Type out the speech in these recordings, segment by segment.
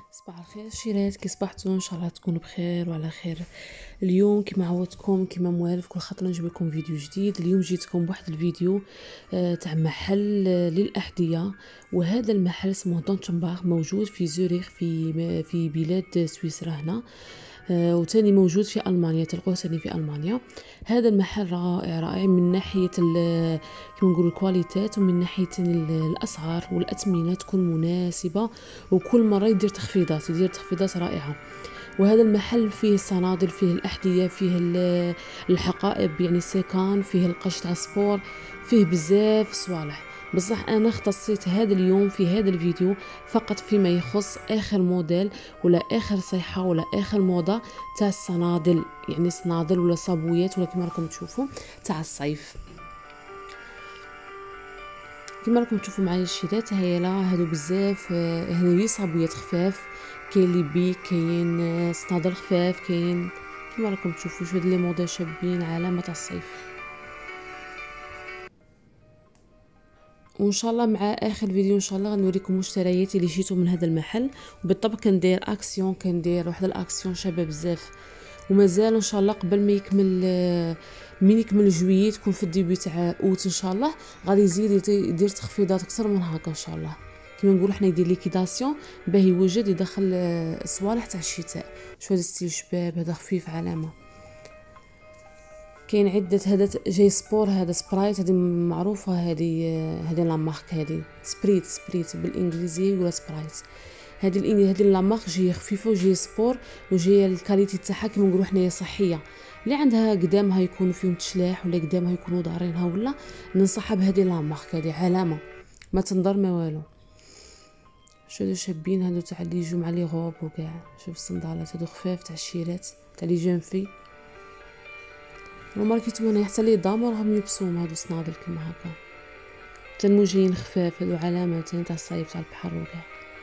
صباح الخير شيرات، كي صبحتوا ان شاء الله تكونوا بخير وعلى خير. اليوم كما عودتكم كما موالف كل خطره نجيب لكم فيديو جديد. اليوم جيتكم بواحد الفيديو تاع محل للاحذيه، وهذا المحل اسمه دونتشنباغ، موجود في زوريخ في بلاد سويسرا هنا، وتاني موجود في ألمانيا، تلقوه تاني في ألمانيا. هذا المحل رائع رائع من ناحية كما نقول الكواليتات، ومن ناحية الأسعار والأثمنة تكون مناسبة، وكل مرة يدير تخفيضات رائعة. وهذا المحل فيه الصنادل، فيه الأحذية، فيه الحقائب يعني السيكان، فيه القش تاع سبور، فيه بزاف صوالح. بصح انا اختصيت هذا اليوم في هذا الفيديو فقط فيما يخص اخر موديل ولا اخر صيحه ولا اخر موضه تاع الصنادل، يعني صنادل ولا صابويات ولا كما راكم تشوفوا تاع الصيف. كما راكم تشوفوا معايا الشيرات هيلا هادو بزاف. هذه صابويات خفاف، كاين اللي بيك، كاين صنادل خفاف، كاين كما راكم تشوفوا شويه لي موضه شابين علامه تاع الصيف. وان شاء الله مع اخر فيديو ان شاء الله غنوريكم مشترياتي اللي شيتو من هذا المحل. وبالطبع كندير اكسيون، كندير واحد الاكسيون شابه بزاف، ومازال ان شاء الله قبل ما يكمل جويي، تكون في الديبي تاع اوت ان شاء الله غادي يزيد يدير تخفيضات اكثر من هكا ان شاء الله. كما نقولوا حنا يدير ليكيداسيون باه يوجد يدخل الصوالح تاع الشتاء. شو هذا ستيل شباب، هذا خفيف علامه. كاين عده، هذا جاي سبور، هذا سبرايت، هذه معروفه، هذه لا مارك، هذه سبريت بالانجليزيه ولا سبرايت. هذه لا مارك جايه خفيفه وجايه سبور وجايه الكاليتي تاعها كما نقولوا حنايا صحيه. اللي عندها قدامها يكونوا فيهم تشلاح ولا قدامها يكونوا ضارينها، ولا ننصحها بهذه لا مارك، هذه علامه ما تنضر ما والو. شو هادو شابين، هادو تاع اللي يجوا مع لي غوب وكاع. شوف الصندالات هادو خفاف تاع الشيرات تاع لي جون في، وماركيتو هنا حتى لي دام راهم يلبسوهم هادو صنادل كيما هكا، حتى الموجين خفاف، هادو علامه تاع الصيف تاع البحر وكاع.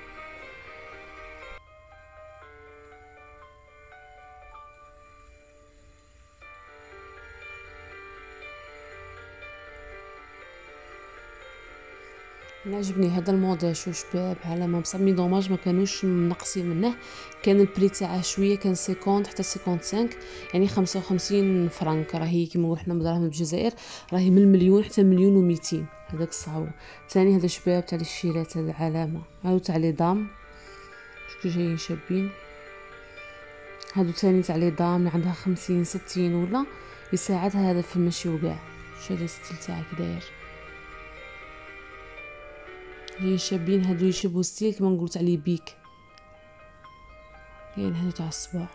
عجبني هذا الموديل، شو شباب علامه، بصح مي دوماج ما كانوش ناقصين منه. كان البري تاعه شويه، كان 50 حتى 55، يعني 55 فرنك. راهي كيما نقول حنا بدراهم الجزائر راهي من المليون حتى مليون و200. هذاك الصعوبه. ثاني هذا شباب تاع الشيرات، هذا علامه. هادو تاع لي دام شكون جايين شابين. هادو ثاني تاع لي دام اللي عندها 50 60 ولا يساعدها هذا في المشي وكاع. شو هذا الستيل تاعك داير جايين شابين. هادو يشبهوا ستيل كما نقولوا تاع لي بيك. كاين هادو تاع الصباح.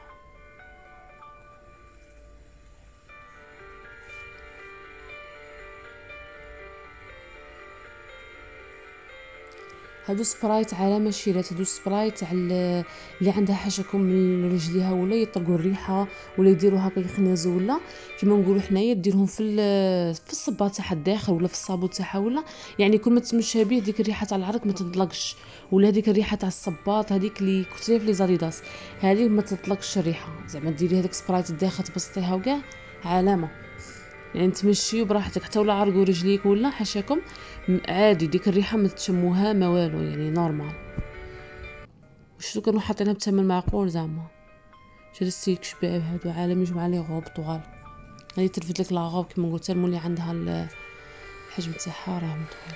هادو سبرايت علامه شيرات، هادو سبرايت تاع اللي عندها حاجكم من رجليها ولا يطلقوا الريحه ولا يديروا هكا يخنازوا، ولا كيما نقولوا حنايا ديرهم في الصباط تاعها الداخل ولا في الصابون تاعها، ولا يعني كل ما تمشى به ديك الريحه تاع العرق ما تطلقش، ولا هذيك الريحه تاع الصباط هذيك اللي كنتي في لي زاديداس هذيك ما تطلقش الريحه. زعما ديري هذاك سبرايت الداخل تبسطيها وكاع علامه، يعني تمشي براحتك حتى ولا عرقوا رجليك ولا حاشاكم عادي ديك الريحه ما تشموها ما والو، يعني نورمال. وشتو كانوا حاطينها بثمن معقول زعما. شري السيك شباب، هادو عالم يجمع لي غوب طوال. هذه تلفت لك لا غوب كما قلت المولي عندها الحجم تاعها راه مطول.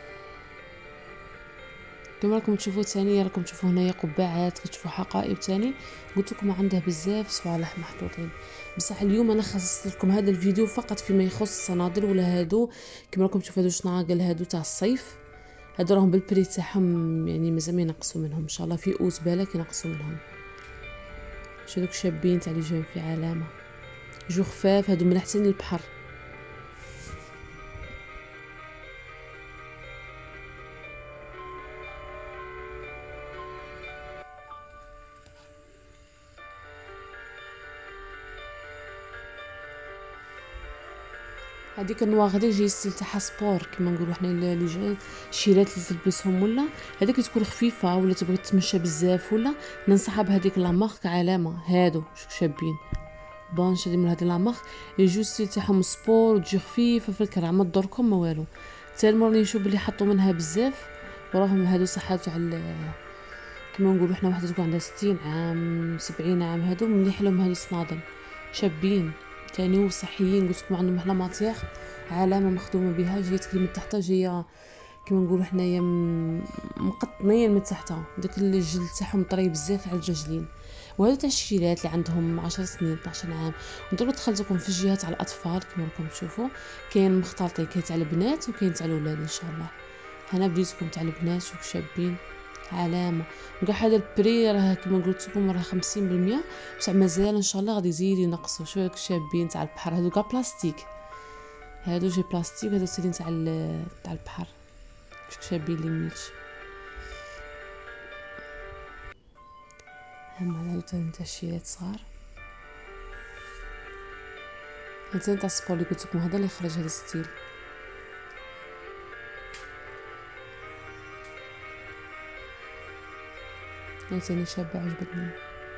كما راكم تشوفوا ثاني، راكم تشوفوا هنايا قبعات، كتشوفوا حقائب ثاني. قلت لكم عنده بزاف صوالح محطوطين. بصح اليوم انا خصصت لكم هذا الفيديو فقط فيما يخص الصنادل ولا هادو كما راكم تشوفوا. هادو شناقل هادو تاع الصيف، هادو راهم بالبري تاعهم، يعني مازال ما ينقصوا منهم ان شاء الله. في اوت بالك ينقصوا منهم. شو دوك شابين تاع لي جون في علامه، جو خفاف، هادو من احسن البحر. هذيك النواغدي جاي ستيل تاعها سبور كما نقولوا حنا لي جون الشيرات اللي تلبسهم، ولا هذيك تكون خفيفه ولا تبغي تمشى بزاف، ولا ننصحها بهذيك لا مارك علامه. هادو شابين بونش هذه من هذه لا مارك، يجوا ستيل تاعهم سبور وتجي خفيفه في الكرع ما تضركم ما والو. حتى المورني نشوف بلي حطوا منها بزاف وراهم هادو صحات تاع كما نقولوا حنا وحده تكون عندها 60 عام 70 عام، هادو مليح لهم هادو صنادل شابين تاني وصحيين. قلت لكم عندهم حنا ماتيغ علامه مخدومه بها، جايه تكري من تحت، جايه كما نقولوا حنايا مقطنين من تحت، داك الجلد تاعهم طري بزاف على الرجلين. وهذو تاع الشيلات اللي عندهم 10 سنين 12 عام. نديرو دخلتكم في الجهه تاع الاطفال كما راكم تشوفوا، كاين مختلطين، كاين تاع البنات وكاين تاع الاولاد ان شاء الله. هنا بديتكم تاع البنات، شوف شابين علامه. وكاع هذا البري راه كما قلت لكم راه 50%، بصح مازال ان شاء الله غادي يزيد ينقصوا. شوف هاك شابين تاع البحر، هادو كاع بلاستيك، هادو جي بلاستيك، هادو سيرين تاع البحر. شوف شابين لي ميتش. هما هادو تاع الشيلات صغار، هذا تاع السبور اللي قلت لكم، هذا اللي خرج هذا ستيل. هذا ثاني شابه عجبتني.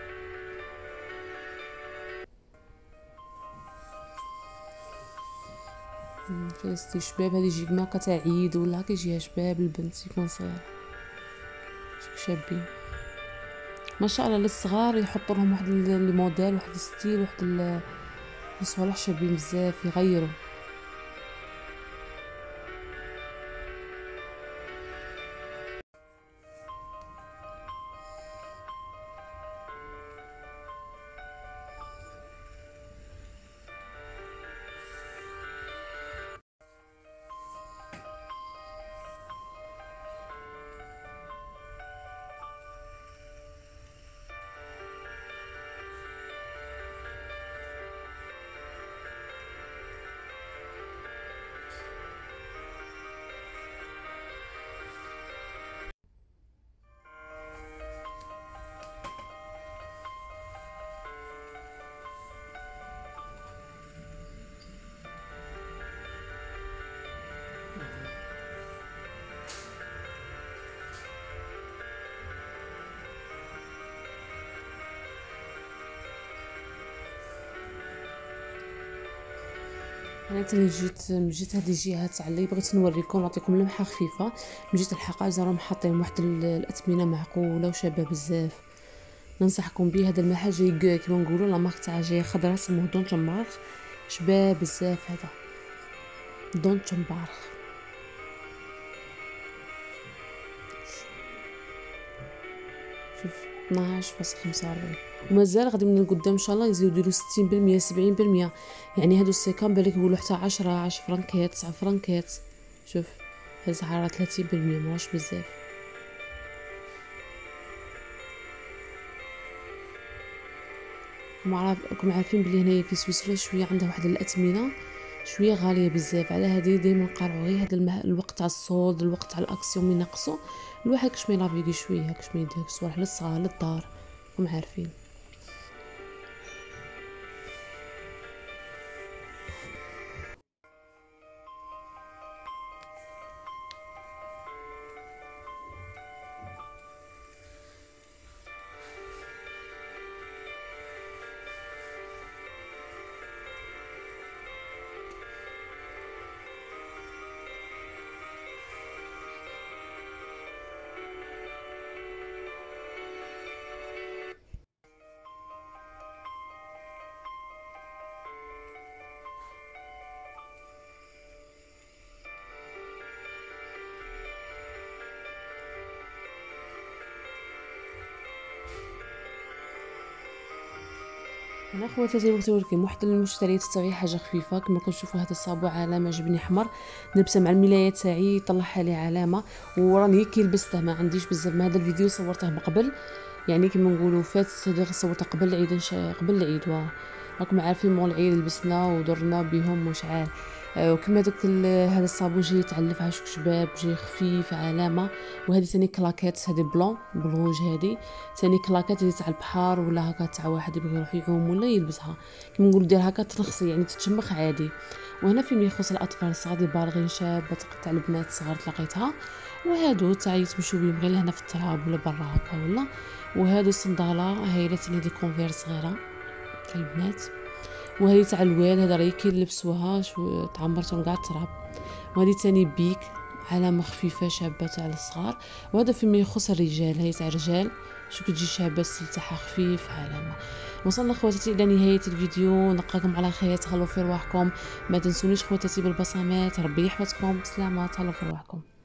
فيها ستي شباب، هذه يجي ماركه تاع عيد ولا كيجيها شباب البنت يكون صغير. شوف شابين ما شاء الله للصغار، يحطوا لهم واحد لي موديل، واحد ستيل، واحد الصوالح شابين بزاف يغيروا. انا تاني جيت هذه الجهه تاع اللي بغيت نوريكم، نعطيكم لمحه خفيفه. جيت الحقائق راهم حاطين واحد الاثمنه معقوله وشابه بزاف، ننصحكم به. هذا المحل جاي كيما نقولوا لا مارك تاع جاي خضرا، سموه دون تشمبارخ، شباب بزاف. هذا دون تشمبارخ شوف 12.45، ومازال غادي من القدام ان شاء الله يزيدوا يديروا 60% 70%. يعني هادو السيكان بالك يقولوا حتى 10 فرنكات 9 فرنكات. شوف هاد سعرها 30%، ماهوش بزاف. راكم عارفين بلي هنايا في سويسرا شويه عندها واحد الاثمنه شويه غاليه بزاف، على هذه دائما نقارعوا غير هذا الوقت تاع الصولد، الوقت تاع الاكسيون من ينقصوا الواحد كاش ما يلافيكي شويه، كاش ما يدير صوالح للصغار للدار، راكم عارفين. انا خواتاتي بغيت نوريكم واحد المشتريات تاعي، حاجه خفيفه كما كنشوفوا. هذا الصابون علامه عجبني احمر، نلبسه مع الملايات تاعي، طلعها لي علامه، وراني كي لبسته ما عنديش بزاف. ما هذا الفيديو صورته من قبل، يعني كما نقولوا فات، صورته قبل العيد قبل العيد. راكم عارفين مول العيد لبسنا ودرنا بهم وشعال. وكما داك هذا الصابون جاي يتعلف شوك شباب، جاي خفيف علامه. وهذه ثاني كلاكيت، هذه بلون بالروج، هذه ثاني كلاكيت هذه تاع البحر ولا هكا تاع واحد يبغي يروح يعوم ولا يلبسها كما نقول دير هكا ترخصي، يعني تتشمخ عادي. وهنا فيما يخص الاطفال الصغار بالغين شابه تاع البنات الصغار تلاقيتها، وهادو تاع يتمشوا بهم غير هنا في التراب ولا برا هكا ولا. وهادو الصنداله هايله ثاني دي كونفير صغيره تاع البنات. وهذه تاع الواد، هذا راهي كي لبسوها تعمرتهم كاع التراب. وهذه ثاني بيك علامه خفيفه شابه على الصغار. وهذا فيما يخص الرجال، هي تاع رجال شو كتجي شابه الستيل تاعها خفيف علامه. وصلنا خواتاتي الى نهايه الفيديو، نلقاكم على خير، تهلاو في رواحكم، ما تنسونيش خواتاتي بالبصمات، ربي يحفظكم، سلامات، تهلاو في رواحكم.